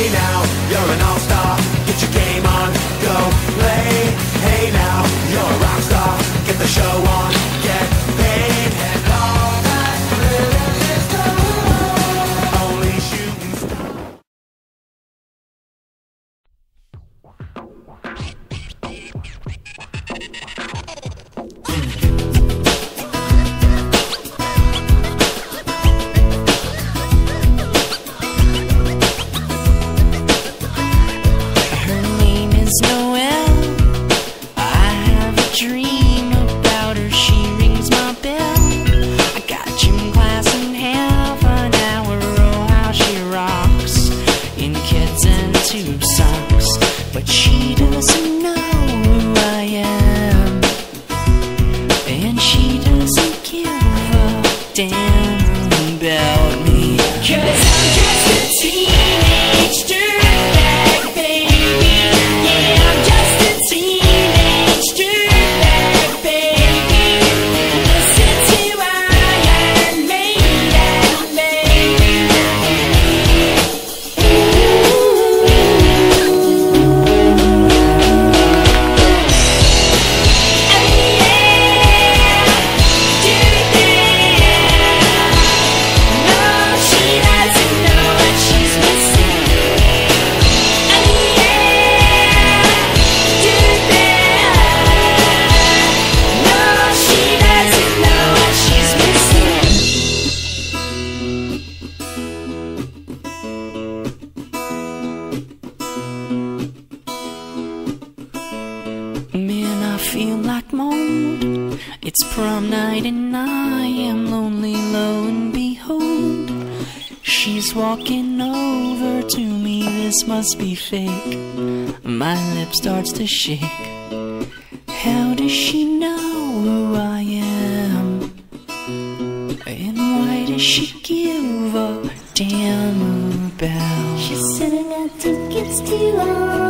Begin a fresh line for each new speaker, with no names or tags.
Hey now, you're an all-star. Get your game on, go play. Hey now, you're a rock star. Get the show on, get paid. And all that glitters is gold. Only shooting stars.
But she doesn't know who I am, and she doesn't give a damn about me. 'Cause I'm just a teenage dirtbag, baby. Yeah, I'm just a teenage dirtbag, baby. Listen to Iron Maiden, baby. Man, I feel like mold. It's prom night and I am lonely, lo and behold, she's walking over to me. This must be fake. My lip starts to shake. How does she know who I am? And why does she give a damn about?
She's sending out tickets to